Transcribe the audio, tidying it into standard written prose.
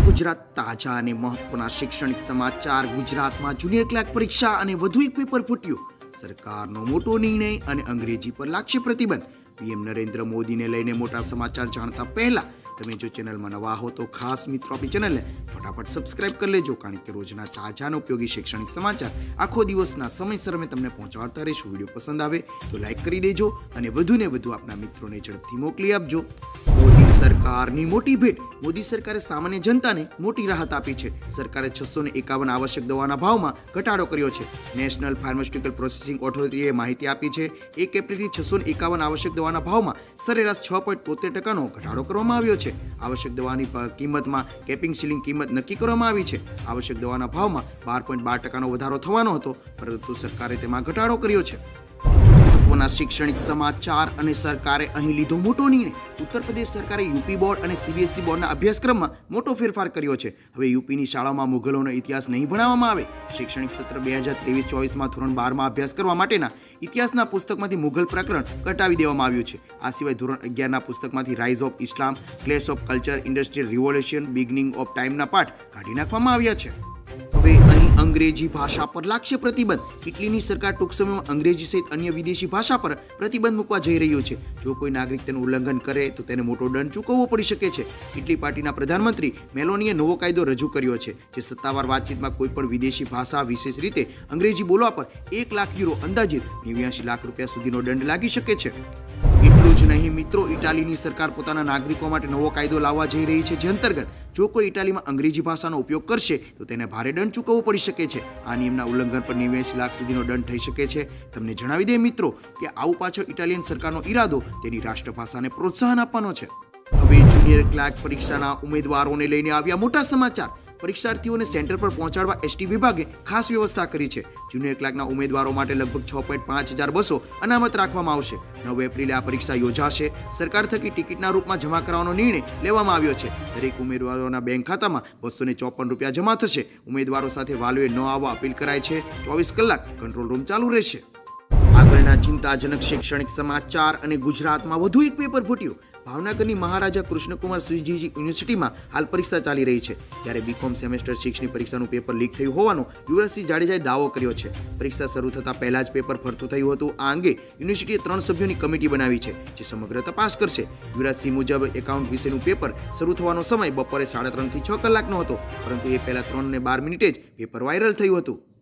ગુજરાત તાજા અને મહત્વના શૈક્ષણિક સમાચાર। ગુજરાતમાં જુનિયર ક્લાર્ક પરીક્ષા અને વધુ એક પેપર ફૂટ્યું। સરકારનો મોટો નિર્ણય અને અંગ્રેજી પર લાગશે પ્રતિબંધ। પીએમ નરેન્દ્ર મોદીને લઈને મોટા સમાચાર જાણતા પહેલા તમે જો ચેનલમાં નવા હો તો ખાસ મિત્રો આપણી ચેનલને ફટાફટ સબસ્ક્રાઇબ કરી લેજો, કારણ કે રોજના તાજા અને ઉપયોગી શૈક્ષણિક સમાચાર આખો દિવસના સમયસર અમે તમને પહોંચાડતા રહીશું। વિડીયો પસંદ આવે તો લાઈક કરી દેજો અને વધુને વધુ આપના મિત્રોને ઝડપથી મોકલી આપજો। મોદી સરકારની મોટી ભેટ। મોદી સરકારે સામાન્ય જનતાને મોટી રાહત આપી છે। સરકારે 651 આવશ્યક દવાના ભાવમાં ઘટાડો કર્યો છે। નેશનલ ફાર્માસ્યુટિકલ પ્રોસેસિંગ ઓથોરિટીએ માહિતી આપી છે 1 એપ્રિલથી 651 આવશ્યક દવાના ભાવમાં સરેરાશ 6.73% ઘટાડો કરવામાં આવ્યો છે। આવશ્યક દવાની કિંમતમાં કેપિંગ સીલિંગ કિંમત નક્કી કરવામાં આવી છે। આવશ્યક દવાના ભાવમાં 12.12% વધારો થવાનો હતો, પરંતુ સરકારે તેમાં ઘટાડો કર્યો છે। મહત્વના શૈક્ષણિક સમાચાર અને સરકારે અહીં લીધો મોટો નિર્ણય। ઉત્તર પ્રદેશ સરકારે યુપી બોર્ડ અને સીબીએસઈ બોર્ડના અભ્યાસક્રમમાં મોટો ફેરફાર કર્યો છે। હવે યુપીની શાળાઓમાં મુઘલોનો ઇતિહાસ નહીં ભણાવવામાં આવે। શૈક્ષણિક સત્ર 2023-24માં ધોરણ 12માં અભ્યાસ કરવા માટેના ઇતિહાસના પુસ્તકમાંથી મુઘલ પ્રકરણ કટાવી દેવામાં આવ્યું છે। આ સિવાય ધોરણ 11ના પુસ્તકમાંથી rise of Islam, clash of culture, industrial revolution, beginning of ટાઈમના પાઠ કાઢી નાખવામાં આવ્યા છે। હવે અહીં અંગ્રેજી ભાષા પર લાગશે પ્રતિબંધ। ઇટલીની સરકાર ટૂંક સમયમાં અંગ્રેજી સહિત અન્ય વિદેશી ભાષા પર પ્રતિબંધ મૂકવા જઈ રહ્યું છે। જો કોઈ નાગરિક તેનું ઉલ્લંઘન કરે તો તેને મોટો દંડ ચૂકવવો પડી શકે છે। ઇટલી પાર્ટીના પ્રધાનમંત્રી મેલોનીએ નવો કાયદો રજૂ કર્યો છે, જે સત્તાવાર વાતચીતમાં કોઈ પણ વિદેશી ભાષા, વિશેષ રીતે અંગ્રેજી બોલવા પર 1 લાખ યુરો અંદાજિત 89 લાખ રૂપિયા સુધીનો દંડ લાગી શકે છે। એટલું જ નહીં મિત્રો, ઇટાલીની સરકાર પોતાના નાગરિકો માટે નવો કાયદો લાવવા જઈ રહી છે, જે અંતર્ગત જો કોઈ ઇટાલીમાં અંગ્રેજી ભાષાનો ઉપયોગ કરશે તો તેને ભારે દંડ ચૂકવવો પડી શકે છે। આ નિયમના ઉલ્લંઘન પર 89 લાખ સુધીનો દંડ થઈ શકે છે। તમને જણાવી દઈએ મિત્રો કે આવું પાછળ ઇટાલિયન સરકારનો ઈરાદો તેની રાષ્ટ્રભાષાને પ્રોત્સાહન આપવાનો છે। હવે જુનિયર ક્લાર્ક પરીક્ષાના ઉમેદવારોને લઈને આવ્યા મોટા સમાચાર। પરીક્ષાર્થીઓને સેન્ટર પર પહોંચાડવા એસટી વિભાગે ખાસ વ્યવસ્થા કરી છે। જુનિયર ક્લાર્કના ઉમેદવારો માટે લગભગ 6.5 હજાર બસો અનામત રાખવામાં આવશે। 9 એપ્રિલે આ પરીક્ષા યોજાશે। સરકાર થકી ટિકિટના રૂપમાં જમા કરવાનો નિર્ણય લેવામાં આવ્યો છે। દરેક ઉમેદવારોના બેંક ખાતામાં 254 રૂપિયા જમા થશે। ઉમેદવારો સાથે વાલીઓએ ન આવવા અપીલ કરાય છે। 24 કલાક કંટ્રોલ રૂમ ચાલુ રહેશે। આગળના ચિંતાજનક શૈક્ષણિક સમાચાર અને ગુજરાતમાં વધુ એક પેપર ફૂટ્યું। ભાવનગરની મહારાજા કૃષ્ણકુમારસિંહજી યુનિવર્સિટીમાં હાલ પરીક્ષા ચાલી રહી છે, ત્યારે બીકોમ સેમેસ્ટર 6ની પરીક્ષાનું પેપર લીક થયું હોવાનો યુવરાજસિંહ જાડેજાએ દાવો કર્યો છે। પરીક્ષા શરૂ થતાં પહેલા જ પેપર ફરતું થયું હતું। આ અંગે યુનિવર્સિટીએ 3 સભ્યોની કમિટી બનાવી છે, જે સમગ્ર તપાસ કરશે। યુવરાજસિંહ મુજબ એકાઉન્ટ વિશેનું પેપર શરૂ થવાનો સમય બપોરે 3:30 થી 6 કલાકનો હતો, પરંતુ એ પહેલા 3:12 જ પેપર વાયરલ થયું હતું।